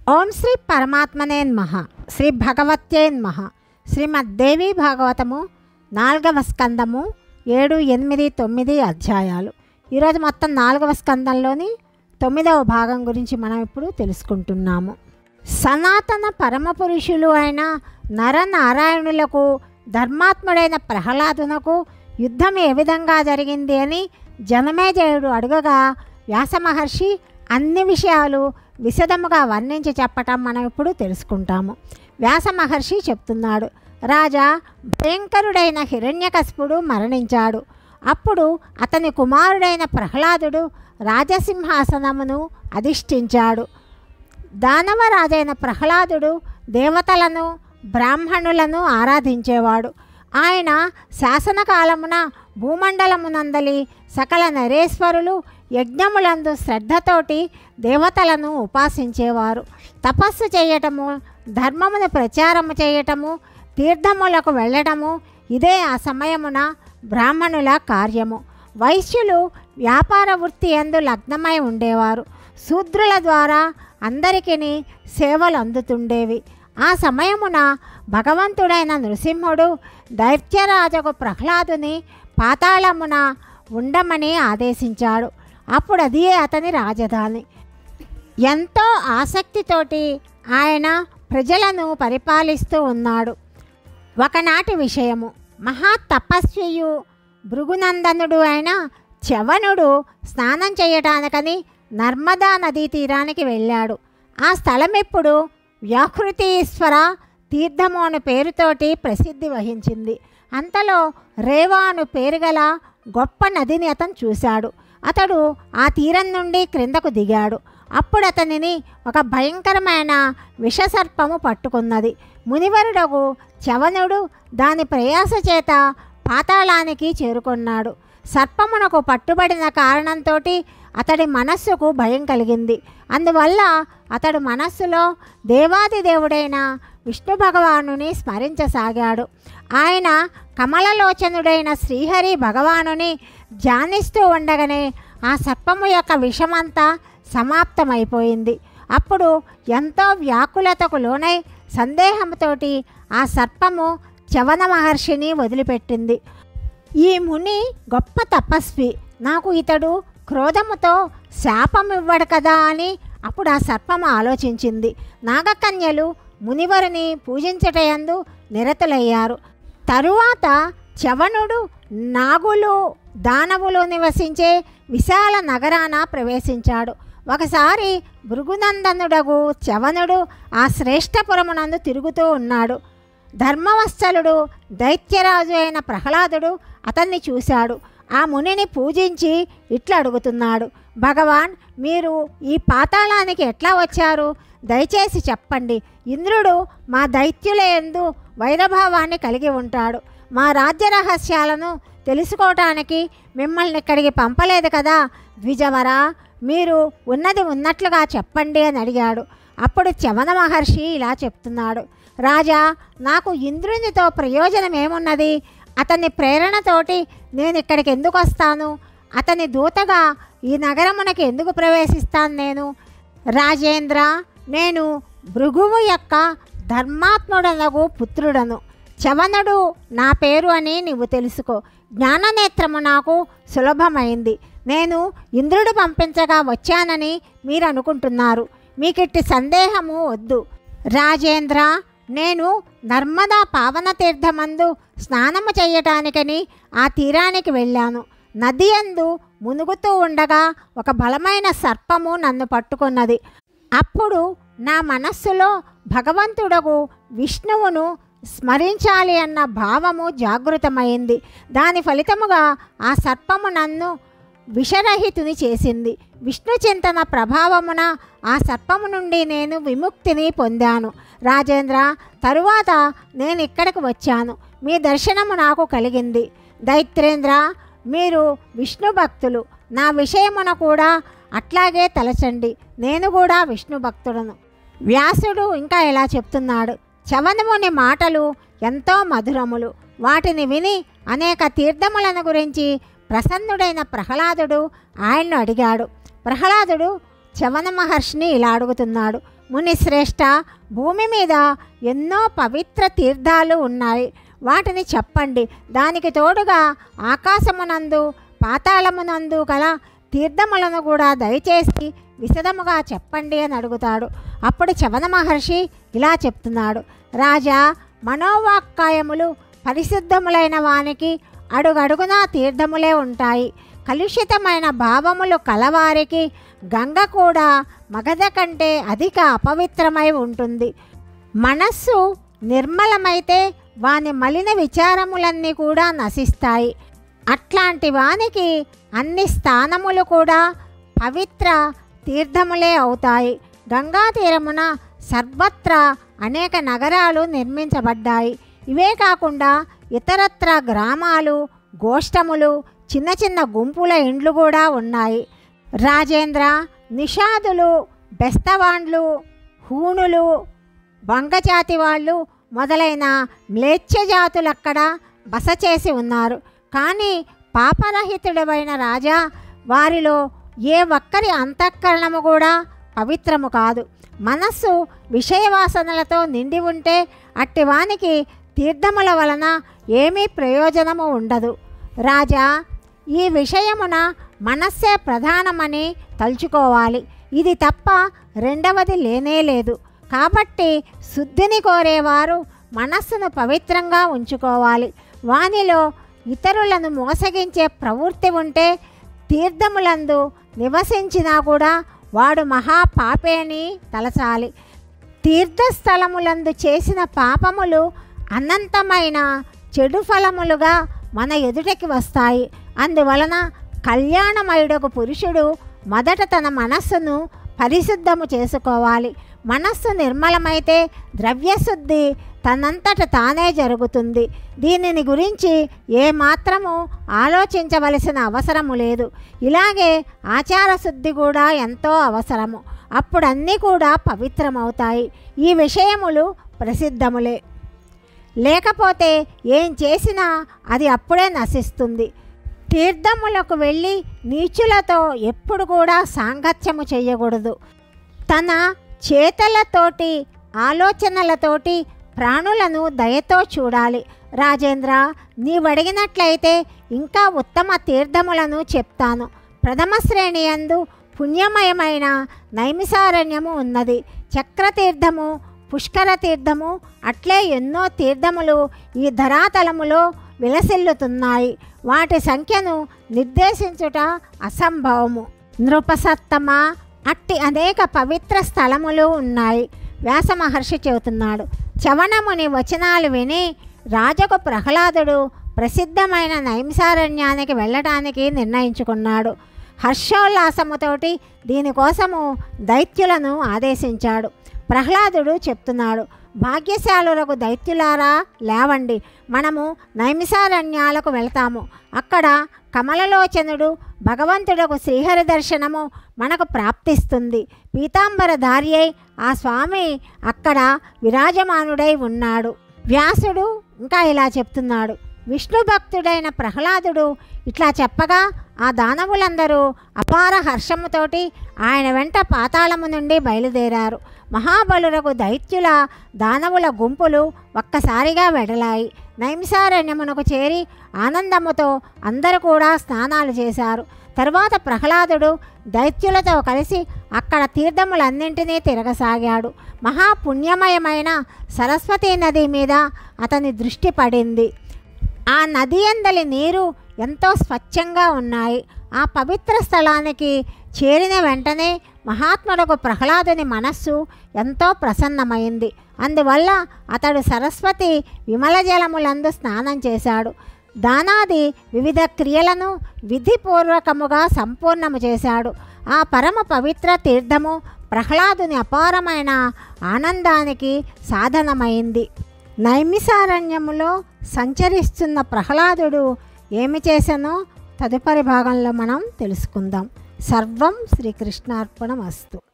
ఓం శ్రీ పరమాత్మనే నమః. శ్రీ భగవత్యే నమః. శ్రీమద్దేవి భాగవతము 4వ స్కందము 7, 8, 9 అధ్యాయాలు. ఈరోజు మొత్తం 4వ స్కందంలోని 9వ భాగం గురించి మనం ఇప్పుడు తెలుసుకుంటున్నాము. సనాతన పరమపురుషులు అయిన నరనారాయణులకు ధర్మాత్ముడైన ప్రహ్లాదునకు యుద్ధం ఏ విధంగా జరిగింది అని జనమేజయుడు అడుగగా వ్యాసమహర్షి అన్ని విషయాలు విశదముగా వర్ణించి చెప్పటం మనం ఇప్పుడు తెలుసుకుంటాము. వ్యాసమహర్షి చెప్తున్నాడు, రాజా, భయంకరుడైన హిరణ్యకశిపుడు మరణించాడు. అప్పుడు అతని కుమారుడైన ప్రహ్లాదుడు రాజసింహాసనమును అధిష్ఠించాడు. దానవరాజైన ప్రహ్లాదుడు దేవతలను బ్రాహ్మణులను ఆరాధించేవాడు. ఆయన శాసనకాలమున భూమండలమునందలి సకల నరేశ్వరులు యజ్ఞములందు శ్రద్ధతోటి దేవతలను ఉపాసించేవారు. తపస్సు చేయటము, ధర్మమును ప్రచారము చేయటము, తీర్థములకు వెళ్ళటము ఇదే ఆ సమయమున బ్రాహ్మణుల కార్యము. వైశ్యులు వ్యాపార వృత్తి యందు లగ్నమై ఉండేవారు. శూద్రుల ద్వారా అందరికీ సేవలు అందుతుండేవి. ఆ సమయమున భగవంతుడైన నృసింహుడు దైత్యరాజకు ప్రహ్లాదుని పాతాళమున ఉండమని ఆదేశించాడు. అప్పుడు అదే అతని రాజధాని. ఎంతో ఆసక్తితోటి ఆయన ప్రజలను పరిపాలిస్తూ ఉన్నాడు. ఒకనాటి విషయము, మహాతపస్వియు భృగునందనుడు అయిన చ్యవనుడు స్నానం చేయటానికని నర్మదా నదీ తీరానికి వెళ్ళాడు. ఆ స్థలం ఇప్పుడు వ్యాహృతీశ్వర తీర్థము అను పేరుతోటి ప్రసిద్ధి వహించింది. అంతలో రేవా అను పేరు గల గొప్ప నదిని అతను చూశాడు. అతడు ఆ తీరం నుండి క్రిందకు దిగాడు. అప్పుడు అతనిని ఒక భయంకరమైన విషసర్పము పట్టుకున్నది. మునివరుడగు చ్యవనుడు దాని ప్రయాస చేత పాతాళానికి చేరుకున్నాడు. సర్పమునకు పట్టుబడిన కారణంతో అతడి మనస్సుకు భయం కలిగింది. అందువల్ల అతడు మనస్సులో దేవాది దేవుడైన విష్ణు భగవానుని స్మరించసాగాడు. ఆయన కమలలోచనుడైన శ్రీహరి భగవానుని ధ్యానిస్తూ ఉండగానే ఆ సర్పము యొక్క విషమంతా సమాప్తమైపోయింది. అప్పుడు ఎంతో వ్యాకులతకు లోనై సందేహంతోటి ఆ సర్పము చ్యవన మహర్షిని వదిలిపెట్టింది. ఈ ముని గొప్ప తపస్వి, నాకు ఇతడు క్రోధముతో శాపమివ్వడు కదా అని అప్పుడు ఆ సర్పము ఆలోచించింది. నాగకన్యలు మునివరుని పూజించటయందు నిరతులయ్యారు. తరువాత చ్యవనుడు నాగులు దానవులు నివసించే విశాల నగరాన ప్రవేశించాడు. ఒకసారి భృగునందనుడగు చ్యవనుడు ఆ శ్రేష్టపురమునందు తిరుగుతూ ఉన్నాడు. ధర్మవత్సలుడు దైత్యరాజు అయిన ప్రహ్లాదుడు అతన్ని చూశాడు. ఆ మునిని పూజించి ఇట్లా అడుగుతున్నాడు, భగవాన్, మీరు ఈ పాతాళానికి ఎట్లా వచ్చారు? దయచేసి చెప్పండి. ఇంద్రుడు మా దైత్యుల యందు వైరభావాన్ని కలిగి ఉంటాడు. మా రాజ్య రహస్యాలను తెలుసుకోవటానికి మిమ్మల్ని ఇక్కడికి పంపలేదు కదా ద్విజవరా, మీరు ఉన్నది ఉన్నట్లుగా చెప్పండి అని అడిగాడు. అప్పుడు చ్యవన మహర్షి ఇలా చెప్తున్నాడు, రాజా, నాకు ఇంద్రునితో ప్రయోజనం ఏమున్నది? అతని ప్రేరణతోటి నేను ఇక్కడికి ఎందుకు వస్తాను? అతని దూతగా ఈ నగరమునకి ఎందుకు ప్రవేశిస్తాను నేను? రాజేంద్ర, నేను భృగువు యొక్క ధర్మాత్ముడనగు పుత్రుడను. చ్యవనుడు నా పేరు అని నీవు తెలుసుకో. జ్ఞాననేత్రము నాకు సులభమైంది. నేను ఇంద్రుడు పంపించగా వచ్చానని మీరు అనుకుంటున్నారు. మీకిట్టి సందేహము వద్దు. రాజేంద్ర, నేను నర్మదా పావన తీర్థమందు స్నానము చేయటానికని ఆ తీరానికి వెళ్ళాను. నది యందు మునుగుతూ ఉండగా ఒక బలమైన సర్పము నన్ను పట్టుకున్నది. అప్పుడు నా మనస్సులో భగవంతుడగు విష్ణువును స్మరించాలి అన్న భావము జాగృతమైంది. దాని ఫలితముగా ఆ సర్పము నన్ను విషరహితుని చేసింది. విష్ణు చింతన ప్రభావమున ఆ సర్పము నుండి నేను విముక్తిని పొందాను. రాజేంద్ర, తరువాత నేను ఇక్కడికి వచ్చాను. మీ దర్శనము నాకు కలిగింది. దైత్రేంద్ర, మీరు విష్ణు భక్తులు. నా విషయమున కూడా అట్లాగే తలచండి. నేను కూడా విష్ణు భక్తుడను. వ్యాసుడు ఇంకా ఇలా చెప్తున్నాడు, చ్యవనముని మాటలు ఎంతో మధురములు. వాటిని విని అనేక తీర్థములను గురించి ప్రసన్నుడైన ప్రహ్లాదుడు ఆయన్ను అడిగాడు. ప్రహ్లాదుడు చ్యవన మహర్షిని ఇలా అడుగుతున్నాడు, మునిశ్రేష్ఠ, భూమి మీద ఎన్నో పవిత్ర తీర్థాలు ఉన్నాయి, వాటిని చెప్పండి. దానికి తోడుగా ఆకాశమునందు పాతాళమునందు గల తీర్థములను కూడా దయచేసి విశదముగా చెప్పండి అని అడుగుతాడు. అప్పుడు చవన మహర్షి ఇలా చెప్తున్నాడు: రాజా, మనోవాక్కాయములు పరిశుద్ధములైన వానికి అడుగడుగునా తీర్థములే ఉంటాయి. కలుషితమైన భావములు కలవారికి గంగ కూడా మగధ కంటే అధిక అపవిత్రమై ఉంటుంది. మనస్సు నిర్మలమైతే వాని మలిన విచారములన్నీ కూడా నశిస్తాయి. అట్లాంటి వానికి అన్ని స్థానములు కూడా పవిత్ర తీర్థములే అవుతాయి. గంగా తీరమున సర్వత్రా అనేక నగరాలు నిర్మించబడ్డాయి. ఇవే కాకుండా ఇతరత్ర గ్రామాలు, గోష్టములు, చిన్న చిన్న గుంపుల ఇండ్లు కూడా ఉన్నాయి. రాజేంద్ర, నిషాదులు, బెస్తవాండ్లు, హూణులు, వంగజాతి వాళ్ళు మొదలైన మ్లేచ్ఛ జాతులక్కడ బస చేసి ఉన్నారు. కానీ పాపరహితుడైన రాజా, వారిలో ఏ ఒక్కరి అంతఃకరణము కూడా పవిత్రము కాదు. మనస్సు విషయవాసనలతో నిండి ఉంటే అట్టివానికి తీర్థముల వలన ఏమీ ప్రయోజనము ఉండదు. రాజా, ఈ విషయమున మనస్సే ప్రధానమని తలుచుకోవాలి. ఇది తప్ప రెండవది లేనే లేదు. కాబట్టి శుద్ధిని కోరేవారు మనస్సును పవిత్రంగా ఉంచుకోవాలి. వానిలో ఇతరులను మోసగించే ప్రవృత్తి ఉంటే తీర్థములందు నివసించినా కూడా వాడు మహాపాపేని తలచాలి. తీర్థస్థలములందు చేసిన పాపములు అనంతమైన చెడు ఫలములుగా మన ఎదుటికి వస్తాయి. అందువలన కళ్యాణమయుడకు పురుషుడు మొదట తన మనస్సును పరిశుద్ధము చేసుకోవాలి. మనస్సు నిర్మలమైతే ద్రవ్యశుద్ధి తనంతట తానే జరుగుతుంది. దీనిని గురించి ఏమాత్రము ఆలోచించవలసిన అవసరము లేదు. ఇలాగే ఆచారశుద్ధి కూడా ఎంతో అవసరము. అప్పుడు అన్నీ కూడా పవిత్రమవుతాయి. ఈ విషయములు ప్రసిద్ధములే. లేకపోతే ఏం చేసినా అది అప్పుడే నశిస్తుంది. తీర్థములకు వెళ్ళి నీచులతో ఎప్పుడు కూడా సాంగత్యము చేయకూడదు. తన చేతలతోటి ఆలోచనలతోటి ప్రాణులను దయతో చూడాలి. రాజేంద్ర, నీవడిగినట్లయితే ఇంకా ఉత్తమ తీర్థములను చెప్తాను. ప్రథమ శ్రేణి యందు పుణ్యమయమైన నైమిసారణ్యము ఉన్నది. చక్రతీర్థము, పుష్కర తీర్థము, అట్లే ఎన్నో తీర్థములు ఈ ధరాతలములో విలసిల్లుతున్నాయి. వాటి సంఖ్యను నిర్దేశించుట అసంభవము. నృపసత్తమ, అట్టి అనేక పవిత్ర స్థలములు ఉన్నాయి. వ్యాస మహర్షి చెబుతున్నాడు. చవనముని వచనాలు విని రాజకు ప్రహ్లాదుడు ప్రసిద్ధమైన నైమిసారణ్యానికి వెళ్ళటానికి నిర్ణయించుకున్నాడు. హర్షోల్లాసముతోటి దీనికోసము దైత్యులను ఆదేశించాడు. ప్రహ్లాదుడు చెప్తున్నాడు: భాగ్యశాలులకు దైత్యులారా, లేవండి, మనము నైమిసారణ్యాలకు వెళ్తాము. అక్కడ కమలలోచనుడు భగవంతుడకు శ్రీహరి దర్శనము మనకు ప్రాప్తిస్తుంది. పీతాంబరధారి అయి ఆ స్వామి అక్కడ విరాజమానుడై ఉన్నాడు. వ్యాసుడు ఇంకా ఇలా చెప్తున్నాడు: విష్ణు భక్తుడైన ప్రహ్లాదుడు ఇట్లా చెప్పగా ఆ దానవులందరూ అపార హర్షముతోటి ఆయన వెంట పాతాళము నుండి బయలుదేరారు. మహాబలులకు దైత్యుల దానవుల గుంపులు ఒక్కసారిగా వెడలాయి. నైమిసారణ్యమునకు చేరి ఆనందముతో అందరూ కూడా స్నానాలు చేశారు. తరువాత ప్రహ్లాదుడు దైత్యులతో కలిసి అక్కడ తీర్థములన్నింటినీ తిరగసాగాడు. మహాపుణ్యమయమైన సరస్వతీ నది మీద అతని దృష్టి పడింది. ఆ నది అందలి నీరు ఎంతో స్వచ్ఛంగా ఉన్నాయి. ఆ పవిత్ర స్థలానికి చేరిన వెంటనే మహాత్ముడకు ప్రహ్లాదుని మనస్సు ఎంతో ప్రసన్నమైంది. అందువల్ల అతడు సరస్వతి విమల జలములందు స్నానం చేశాడు. దానాది వివిధ క్రియలను విధిపూర్వకముగా సంపూర్ణము చేశాడు. ఆ పరమ పవిత్ర తీర్థము ప్రహ్లాదుని అపారమైన ఆనందానికి సాధనమైంది. నైమిసారణ్యములో సంచరిస్తున్న ప్రహ్లాదుడు ఏమి చేశానో తదుపరి భాగంలో మనం తెలుసుకుందాం. సర్వం శ్రీకృష్ణార్పణమస్తు.